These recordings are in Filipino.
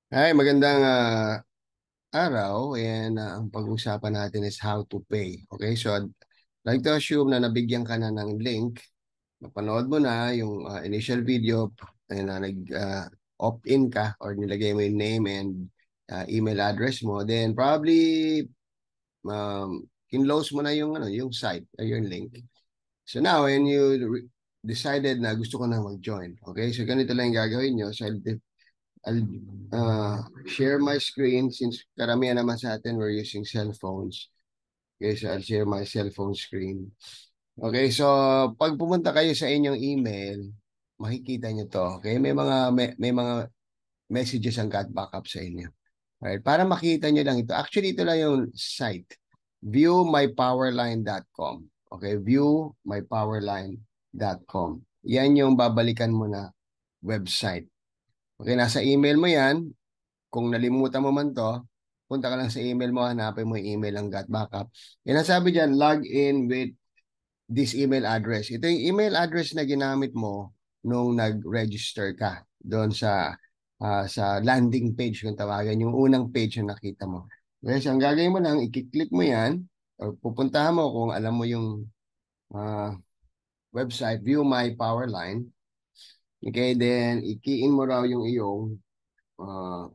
Ay, magandang araw and ang pag-uusapan natin is how to pay. Okay, so I'd like to assume na nabigyan ka na ng link, napanood mo na yung initial video and nag-opt-in ka or nilagay mo yung name and email address mo, then probably kinlose mo na yung, yung site or yung link. So now, when you decided na gusto ko na mag-join, okay, so ganito lang yung gagawin nyo. So I'll share my screen since karamihan naman sa atin we're using cell phones. Okay, so I'll share my cell phone screen. Okay, so pag pumunta kayo sa inyong email, makikita nyo to. Okay, may mga messages ang got backup sa inyo. Right, para makita nyo lang ito. Actually, ito lang yung site. Viewmypowerline.com. Okay, viewmypowerline.com. Yan yung babalikan mo na website. Okay, nasa email mo yan. Kung nalimutan mo man to, punta ka lang sa email mo, hanapin mo yung email ng got backup. Yan ang sabi dyan, log in with this email address. Ito yung email address na ginamit mo nung nag-register ka doon sa landing page kung tawagan, yung unang page na nakita mo. Okay, so ang gagawin mo lang, i-click mo yan, or pupuntahan mo kung alam mo yung uh, website, View My Powerline. Okay, then i-key in mo raw yung iyong uh,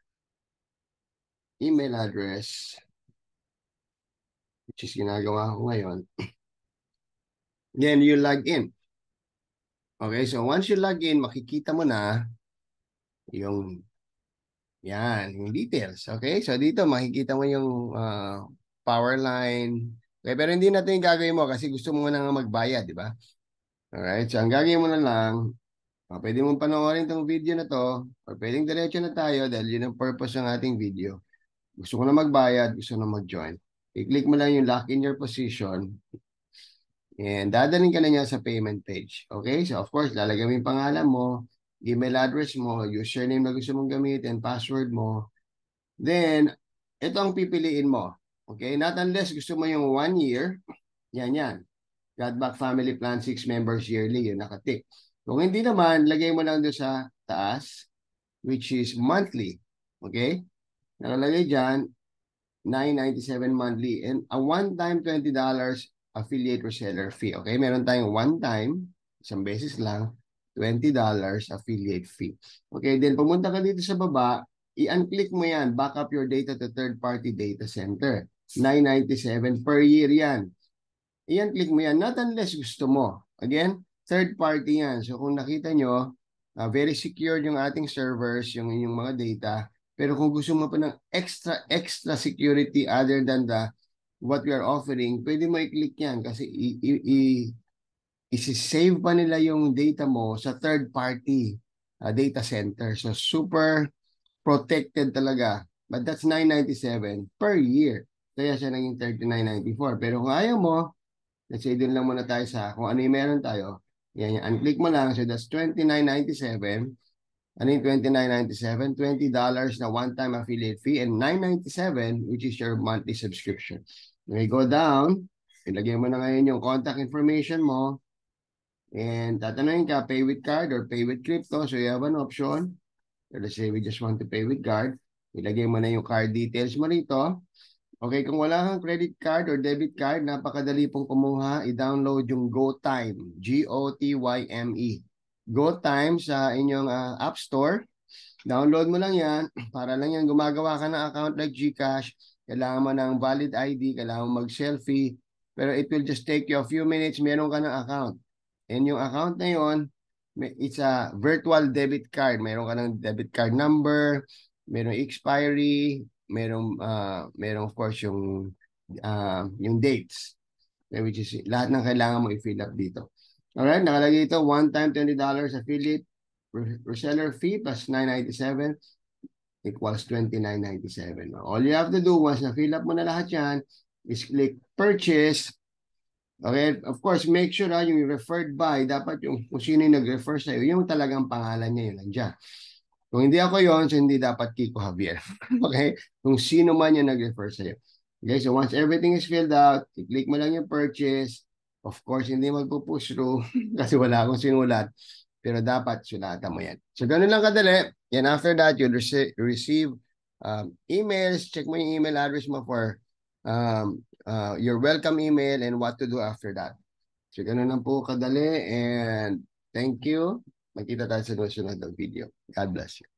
email address, which is ginagawa ko ngayon. Then you log in. Okay, so once you log in, makikita mo na yung yan, yung details. Okay, so dito makikita mo yung power line. Okay, pero hindi natin yung gagawin mo kasi gusto mo na nga magbayad, di ba? Alright, so ang gagawin mo na lang, pwede mong panoorin tong video na to or pwedeng diretso na tayo dahil yun ang purpose ng ating video. Gusto ko na magbayad, gusto na mag-join. I-click mo lang yung lock in your position. And dadalhin ka na niya sa payment page. Okay? So of course, lalagay mo yung pangalan mo, email address mo, username na gusto mong gamitin, password mo. Then, ito ang pipiliin mo. Okay? Not unless gusto mo yung 1 year. Yan, yan. Got Back Family Plan 6 members yearly. Yun, nakatik. Kung hindi naman, lagay mo lang doon sa taas, which is monthly. Okay? Nakalagay dyan, 997 monthly and a one-time $20 affiliate reseller fee. Okay, meron tayong one-time, isang beses lang, $20 affiliate fee. Okay, then pumunta ka dito sa baba, i-unclick mo yan, back up your data to third-party data center. 997 per year yan. I-unclick mo yan, not unless gusto mo. Again, third party yan. So kung nakita nyo, very secure yung ating servers, yung inyong mga data. Pero kung gusto mo pa ng extra security other than what we are offering, pwede mo i-click yan kasi isi-save pa nila yung data mo sa third party data center. So super protected talaga. But that's 997 per year. Kaya siya naging 3994. Pero kung ayaw mo, let's say doon lang muna tayo sa kung ano yung meron tayo. Yan, yan. Unclick mo lang. So that's 2997. Ano yung 2997? $20 na one-time affiliate fee and 997 which is your monthly subscription. When you go down, ilagay mo na ngayon yung contact information mo and tatanungin ka, pay with card or pay with crypto. So you have an option. So let's say we just want to pay with card. Ilagay mo na yung card details mo rito. Okay, kung wala kang credit card or debit card, napakadali pong kumuha. I-download yung GoTyme. GOTYME. GoTyme sa inyong App Store. Download mo lang yan. Para lang yan, gumagawa ka ng account like GCash. Kailangan mo ng valid ID. Kailangan mo mag-selfie. Pero it will just take you a few minutes. Meron ka ng account. And yung account na yon, it's a virtual debit card. Meron ka ng debit card number. Meron expiry. Merong of course yung dates, which is lahat ng kailangan mo i-fill up dito. Alright, nakalagay ito, one-time $20 affiliate reseller fee plus 997 equals 2997. All you have to do once na-fill up mo na lahat yan is click purchase. Okay, of course, make sure yung referred by, dapat yung kung sino yung nag-refer sa'yo, yung talagang pangalan niya yun nandiyan. Kung hindi ako yon, so hindi dapat Kiko Javier. Okay? Kung sino man yung nag-refer sa'yo. Okay, so once everything is filled out, i-click mo lang yung purchase. Of course, hindi magpo-push through kasi wala akong sinulat. pero dapat sulatan mo yan. So, ganun lang kadali. And after that, you'll receive emails. Check mo yung email address mo for your welcome email and what to do after that. So, ganun lang po kadali. And thank you. Magkita tayo sa susunod ng video. God bless you.